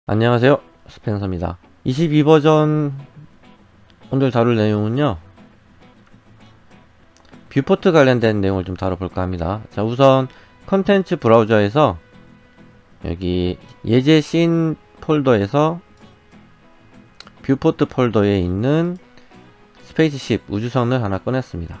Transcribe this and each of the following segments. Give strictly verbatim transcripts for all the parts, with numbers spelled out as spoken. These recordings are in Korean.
안녕하세요, 스펜서입니다. 이십이 버전 오늘 다룰 내용은요, 뷰포트 관련된 내용을 좀 다뤄볼까 합니다. 자, 우선 컨텐츠 브라우저에서 여기 예제 씬 폴더에서 뷰포트 폴더에 있는 스페이스십 우주선을 하나 꺼냈습니다.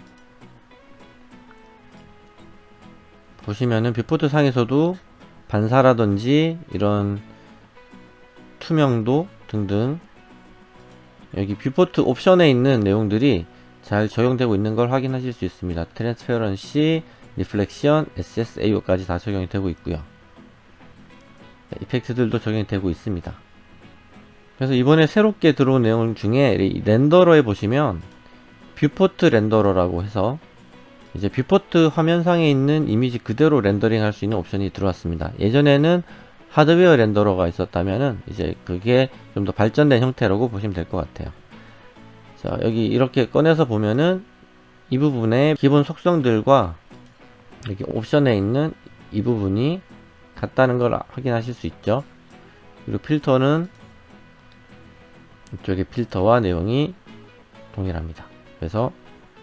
보시면은 뷰포트 상에서도 반사라든지 이런 투명도 등등 여기 뷰포트 옵션에 있는 내용들이 잘 적용되고 있는 걸 확인하실 수 있습니다. 트랜스페런시, 리플렉션, 에스에스에이오까지 다 적용이 되고 있고요. 이펙트들도 적용이 되고 있습니다. 그래서 이번에 새롭게 들어온 내용 중에 렌더러에 보시면 뷰포트 렌더러라고 해서 이제 뷰포트 화면상에 있는 이미지 그대로 렌더링 할 수 있는 옵션이 들어왔습니다. 예전에는 하드웨어 렌더러가 있었다면은 이제 그게 좀 더 발전된 형태라고 보시면 될 것 같아요. 자, 여기 이렇게 꺼내서 보면은 이 부분의 기본 속성들과 여기 옵션에 있는 이 부분이 같다는 걸 확인하실 수 있죠. 그리고 필터는 이쪽에 필터와 내용이 동일합니다. 그래서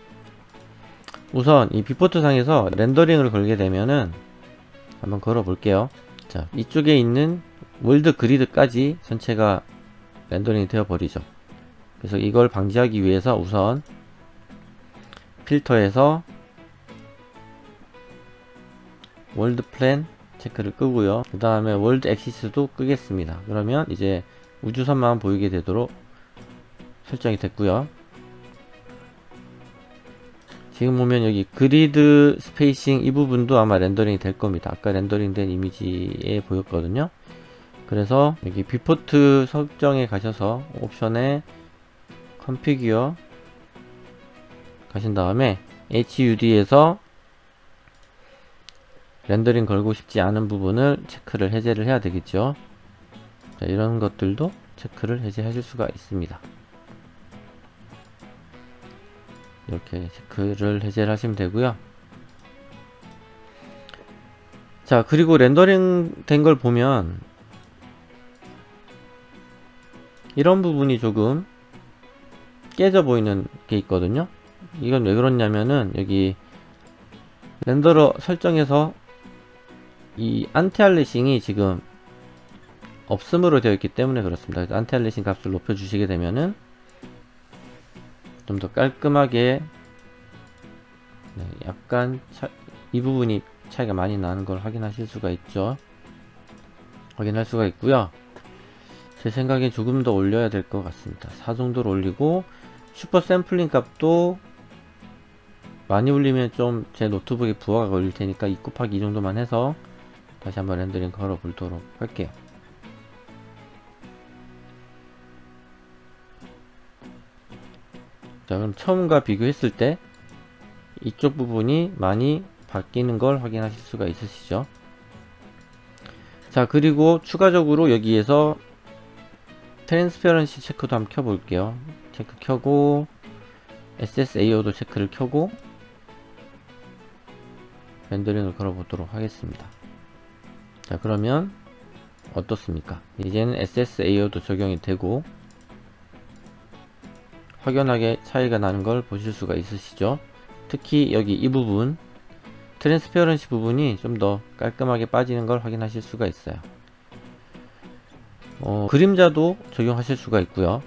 우선 이 뷰포트 상에서 렌더링을 걸게 되면은 한번 걸어 볼게요. 자, 이쪽에 있는 월드 그리드까지 전체가 렌더링이 되어 버리죠. 그래서 이걸 방지하기 위해서 우선 필터에서 월드 플랜 체크를 끄고요. 그 다음에 월드 액시스도 끄겠습니다. 그러면 이제 우주선만 보이게 되도록 설정이 됐고요. 지금 보면 여기 그리드 스페이싱 이 부분도 아마 렌더링이 될 겁니다. 아까 렌더링 된 이미지에 보였거든요. 그래서 여기 뷰포트 설정에 가셔서 옵션에 컨피규어 가신 다음에 에이치유디에서 렌더링 걸고 싶지 않은 부분을 체크를 해제를 해야 되겠죠. 자, 이런 것들도 체크를 해제하실 수가 있습니다. 이렇게 체크를 해제를 하시면 되고요. 자, 그리고 렌더링 된 걸 보면 이런 부분이 조금 깨져 보이는 게 있거든요. 이건 왜 그렇냐면은 여기 렌더러 설정에서 이 안티알리싱이 지금 없음으로 되어 있기 때문에 그렇습니다. 그래서 안티알리싱 값을 높여 주시게 되면은 좀 더 깔끔하게, 네, 약간 차, 이 부분이 차이가 많이 나는 걸 확인하실 수가 있죠. 확인할 수가 있고요. 제 생각엔 조금 더 올려야 될 것 같습니다. 사 정도로 올리고 슈퍼 샘플링 값도 많이 올리면 좀 제 노트북에 부하가 걸릴 테니까 이 곱하기 이 정도만 해서 다시 한번 렌더링 걸어 보도록 할게요. 자, 그럼 처음과 비교했을 때 이쪽 부분이 많이 바뀌는 걸 확인하실 수가 있으시죠. 자, 그리고 추가적으로 여기에서 트랜스페런시 체크도 한번 켜볼게요. 체크 켜고 에스에스에이오도 체크를 켜고 렌더링을 걸어보도록 하겠습니다. 자, 그러면 어떻습니까? 이제는 에스에스에이오도 적용이 되고 확연하게 차이가 나는 걸 보실 수가 있으시죠. 특히 여기 이 부분 트랜스페런시 부분이 좀 더 깔끔하게 빠지는 걸 확인하실 수가 있어요. 어, 그림자도 적용하실 수가 있고요.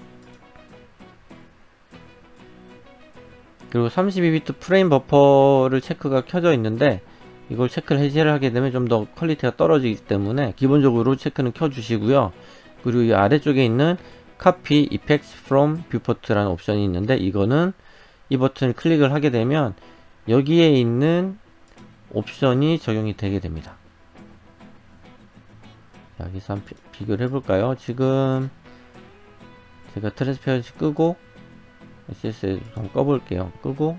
그리고 삼십이 비트 프레임 버퍼를 체크가 켜져 있는데 이걸 체크를 해제를 하게 되면 좀 더 퀄리티가 떨어지기 때문에 기본적으로 체크는 켜 주시고요. 그리고 이 아래쪽에 있는 Copy Effects from Viewport 라는 옵션이 있는데 이거는 이 버튼을 클릭을 하게 되면 여기에 있는 옵션이 적용이 되게 됩니다. 자, 여기서 한번 비교를 해볼까요? 지금 제가 트랜스페런시 끄고 에스에스에이도 한번 꺼볼게요. 끄고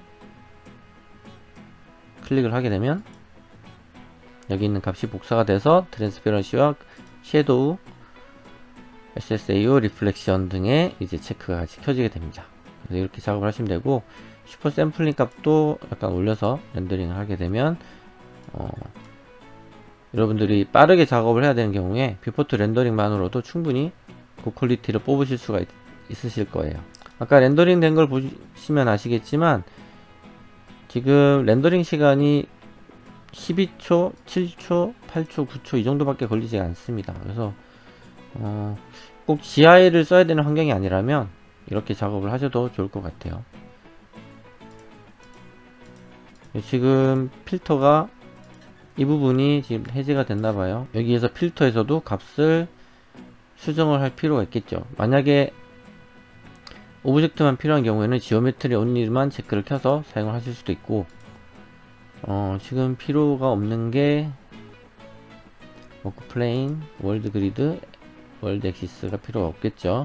클릭을 하게 되면 여기 있는 값이 복사가 돼서 트랜스페런시와 섀도우, 에스에스에이오, 리플렉션 등의 이제 체크가 같이 켜지게 됩니다. 그래서 이렇게 작업을 하시면 되고 슈퍼 샘플링 값도 약간 올려서 렌더링을 하게 되면 어, 여러분들이 빠르게 작업을 해야 되는 경우에 뷰포트 렌더링만으로도 충분히 고퀄리티를 뽑으실 수가 있, 있으실 거예요. 아까 렌더링 된 걸 보시면 아시겠지만 지금 렌더링 시간이 십이 초, 칠 초, 팔 초, 구 초 이 정도밖에 걸리지 않습니다. 그래서 어, 꼭 지아이를 써야 되는 환경이 아니라면 이렇게 작업을 하셔도 좋을 것 같아요. 지금 필터가 이 부분이 지금 해제가 됐나봐요. 여기에서 필터에서도 값을 수정을 할 필요가 있겠죠. 만약에 오브젝트만 필요한 경우에는 지오메트리 온리만 체크를 켜서 사용을 하실 수도 있고, 어, 지금 필요가 없는 게 워크 플레인, 월드 그리드, 월드 엑시스가 필요가 없겠죠.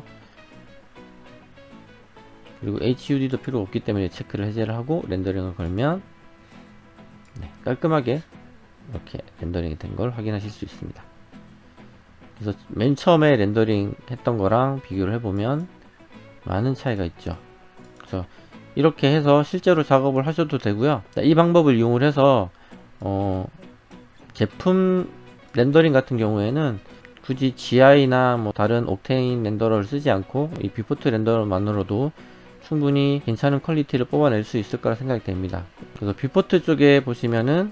그리고 에이치유디도 필요 없기 때문에 체크를 해제를 하고 렌더링을 걸면 네, 깔끔하게 이렇게 렌더링이 된 걸 확인하실 수 있습니다. 그래서 맨 처음에 렌더링 했던 거랑 비교를 해보면 많은 차이가 있죠. 그래서 이렇게 해서 실제로 작업을 하셔도 되고요. 이 방법을 이용을 해서 어, 제품 렌더링 같은 경우에는 굳이 지아이나 뭐 다른 옥테인 렌더러를 쓰지 않고 이 뷰포트 렌더러만으로도 충분히 괜찮은 퀄리티를 뽑아낼 수 있을 거라 생각이 됩니다. 그래서 뷰포트 쪽에 보시면은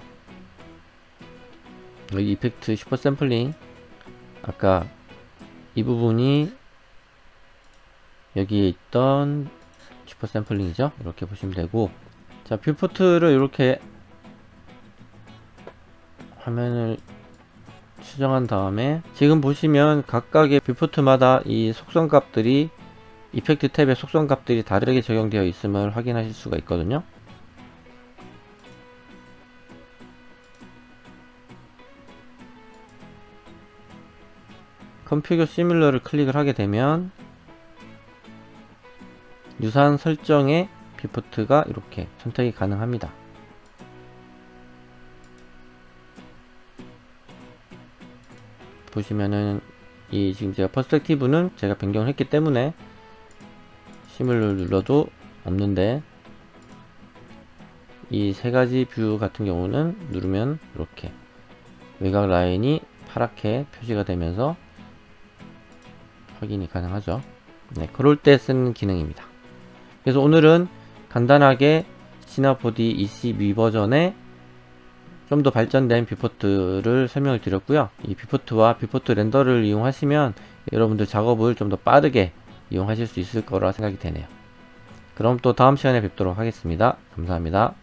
여기 이펙트 슈퍼 샘플링, 아까 이 부분이 여기에 있던 슈퍼 샘플링이죠. 이렇게 보시면 되고, 자, 뷰포트를 이렇게 화면을 수정한 다음에 지금 보시면 각각의 뷰포트마다 이 속성 값들이 이펙트 탭의 속성 값들이 다르게 적용되어 있음을 확인하실 수가 있거든요. 컴퓨터 시뮬러를 클릭을 하게 되면 유사한 설정의 뷰포트가 이렇게 선택이 가능합니다. 보시면은 이 지금 제가 퍼스펙티브는 제가 변경을 했기 때문에 시뮬러를 눌러도 없는데, 이 세 가지 뷰 같은 경우는 누르면 이렇게 외곽 라인이 파랗게 표시가 되면서 확인이 가능하죠. 네, 그럴 때 쓰는 기능입니다. 그래서 오늘은 간단하게 시나포디 이십이 버전의 좀 더 발전된 뷰포트를 설명을 드렸고요. 이 뷰포트와 뷰포트 렌더를 이용하시면 여러분들 작업을 좀 더 빠르게 이용하실 수 있을 거라 생각이 되네요. 그럼 또 다음 시간에 뵙도록 하겠습니다. 감사합니다.